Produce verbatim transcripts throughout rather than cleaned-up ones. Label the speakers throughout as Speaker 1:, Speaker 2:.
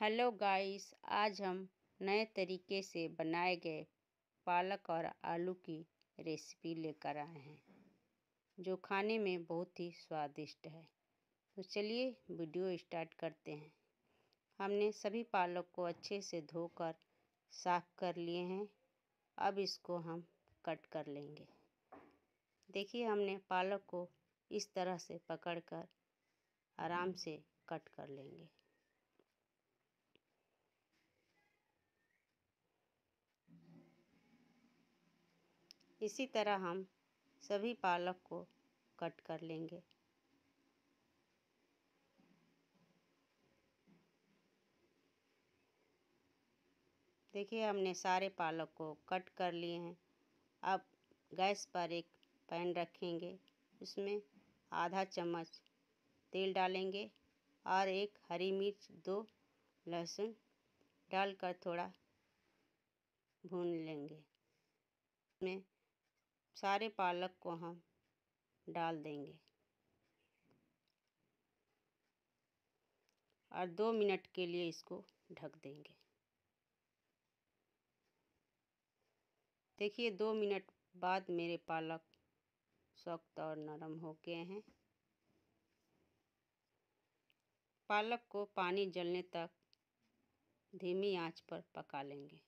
Speaker 1: Hello guys, आज हम नए तरीके से बनाए गए पालक और आलू की रेसिपी लेकर आए हैं जो खाने में बहुत ही स्वादिष्ट है। तो चलिए वीडियो स्टार्ट करते हैं। हमने सभी पालक को अच्छे से धोकर साफ कर लिए हैं। अब इसको हम कट कर लेंगे। देखिए, हमने पालक को इस तरह से पकड़कर आराम से कट कर लेंगे। इसी तरह हम सभी पालक को कट कर लेंगे। देखिए, हमने सारे पालक को कट कर लिए हैं। अब गैस पर एक पैन रखेंगे, उसमें आधा चम्मच तेल डालेंगे और एक हरी मिर्च, दो लहसुन डालकर थोड़ा भून लेंगे। इसमें सारे पालक को हम डाल देंगे और दो मिनट के लिए इसको ढक देंगे। देखिए, दो मिनट बाद मेरे पालक सख्त और नरम हो गए हैं। पालक को पानी जलने तक धीमी आंच पर पका लेंगे।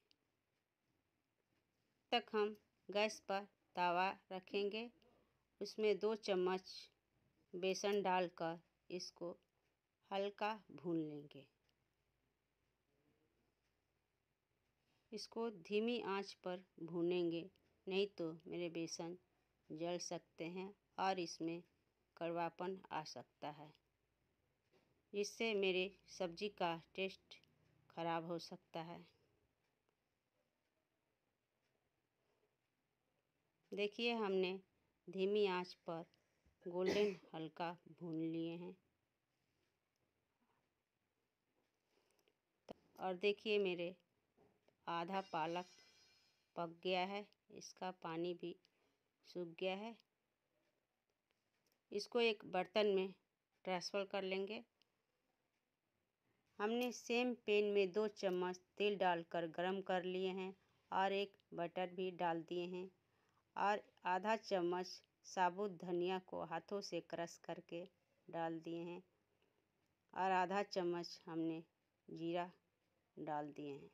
Speaker 1: तब तक हम गैस पर तवा रखेंगे, उसमें दो चम्मच बेसन डालकर इसको हल्का भून लेंगे। इसको धीमी आंच पर भूनेंगे, नहीं तो मेरे बेसन जल सकते हैं और इसमें कड़वापन आ सकता है, जिससे मेरे सब्जी का टेस्ट खराब हो सकता है। देखिए, हमने धीमी आंच पर गोल्डन हल्का भून लिए हैं और देखिए, मेरे आधा पालक पक गया है, इसका पानी भी सूख गया है। इसको एक बर्तन में ट्रांसफ़र कर लेंगे। हमने सेम पैन में दो चम्मच तेल डालकर गरम कर लिए हैं और एक बटर भी डाल दिए हैं और आधा चम्मच साबुत धनिया को हाथों से क्रश करके डाल दिए हैं और आधा चम्मच हमने जीरा डाल दिए हैं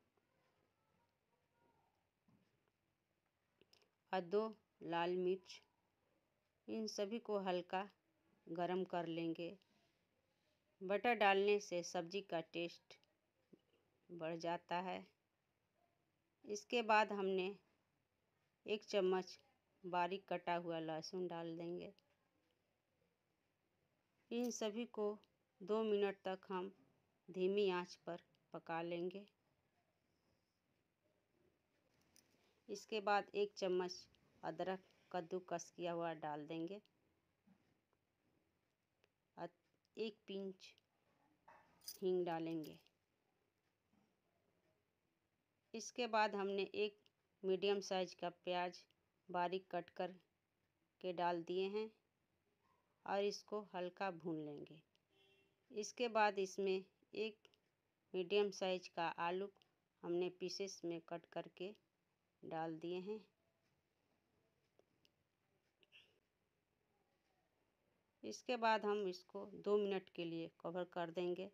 Speaker 1: और दो लाल मिर्च। इन सभी को हल्का गरम कर लेंगे। बटर डालने से सब्जी का टेस्ट बढ़ जाता है। इसके बाद हमने एक चम्मच बारीक कटा हुआ लहसुन डाल देंगे। इन सभी को दो मिनट तक हम धीमी आंच पर पका लेंगे। इसके बाद एक चम्मच अदरक कद्दूकस किया हुआ डाल देंगे और एक पिंच हींग डालेंगे। इसके बाद हमने एक मीडियम साइज का प्याज बारीक कट कर के डाल दिए हैं और इसको हल्का भून लेंगे। इसके बाद इसमें एक मीडियम साइज का आलू हमने पीसेस में कट करके डाल दिए हैं। इसके बाद हम इसको दो मिनट के लिए कवर कर देंगे।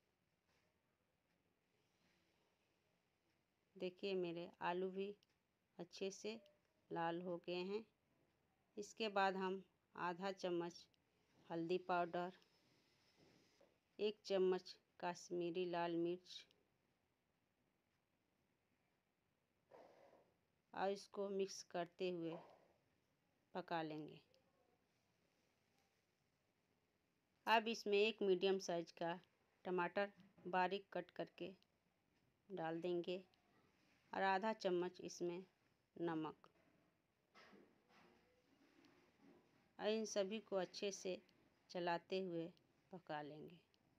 Speaker 1: देखिए, मेरे आलू भी अच्छे से लाल हो गए हैं। इसके बाद हम आधा चम्मच हल्दी पाउडर, एक चम्मच कश्मीरी लाल मिर्च और इसको मिक्स करते हुए पका लेंगे। अब इसमें एक मीडियम साइज का टमाटर बारीक कट करके डाल देंगे और आधा चम्मच इसमें नमक और इन सभी को अच्छे से चलाते हुए पका लेंगे।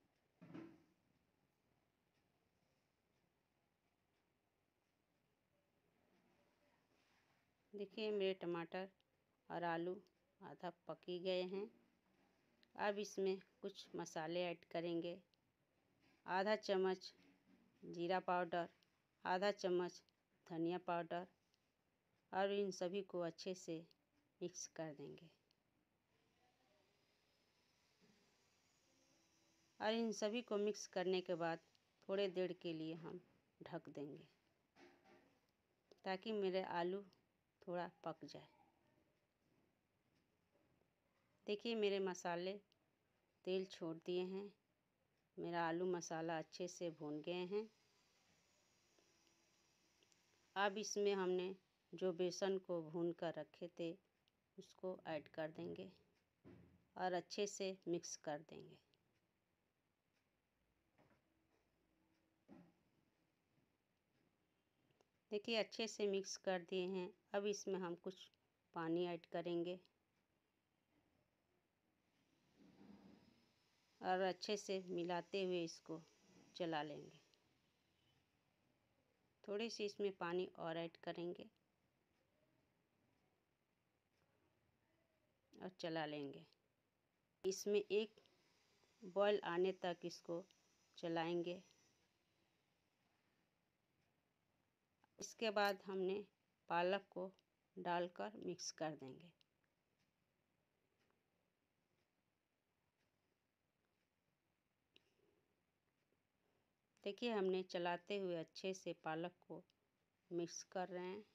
Speaker 1: देखिए, मेरे टमाटर और आलू आधा पकी गए हैं। अब इसमें कुछ मसाले ऐड करेंगे। आधा चम्मच जीरा पाउडर, आधा चम्मच धनिया पाउडर और इन सभी को अच्छे से मिक्स कर देंगे। और इन सभी को मिक्स करने के बाद थोड़े देर के लिए हम ढक देंगे ताकि मेरे आलू थोड़ा पक जाए। देखिए मेरे मसाले तेल छोड़ दिए हैं, मेरा आलू मसाला अच्छे से भून गए हैं। अब इसमें हमने जो बेसन को भून कर रखे थे उसको ऐड कर देंगे और अच्छे से मिक्स कर देंगे। देखिए अच्छे से मिक्स कर दिए हैं। अब इसमें हम कुछ पानी ऐड करेंगे और अच्छे से मिलाते हुए इसको चला लेंगे। थोड़ी सी इसमें पानी और ऐड करेंगे और चला लेंगे। इसमें एक बॉयल आने तक इसको चलाएंगे। इसके बाद हमने पालक को डालकर मिक्स कर देंगे। देखिए हमने चलाते हुए अच्छे से पालक को मिक्स कर रहे हैं।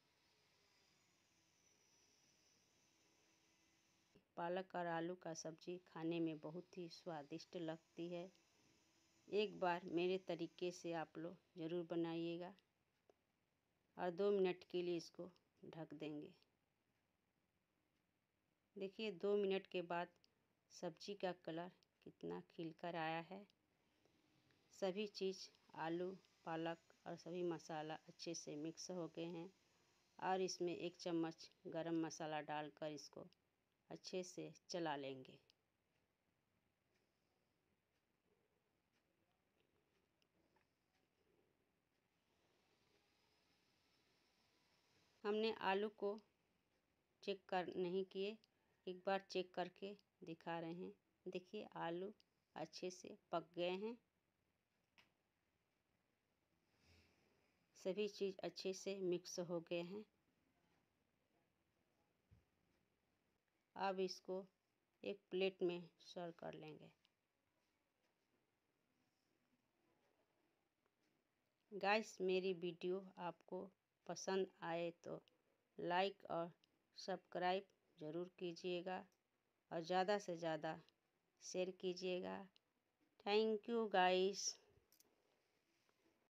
Speaker 1: पालक और आलू का सब्ज़ी खाने में बहुत ही स्वादिष्ट लगती है। एक बार मेरे तरीके से आप लोग ज़रूर बनाइएगा और दो मिनट के लिए इसको ढक देंगे। देखिए दो मिनट के बाद सब्ज़ी का कलर कितना खिलकर आया है। सभी चीज़ आलू, पालक और सभी मसाला अच्छे से मिक्स हो गए हैं और इसमें एक चम्मच गरम मसाला डालकर इसको अच्छे से चला लेंगे। हमने आलू को चेक कर नहीं किए, एक बार चेक करके दिखा रहे हैं। देखिए आलू अच्छे से पक गए हैं। सभी चीज़ अच्छे से मिक्स हो गए हैं। अब इसको एक प्लेट में सर्व कर लेंगे। गाइस मेरी वीडियो आपको पसंद आए तो लाइक और सब्सक्राइब ज़रूर कीजिएगा और ज़्यादा से ज़्यादा शेयर कीजिएगा। Thank you guys.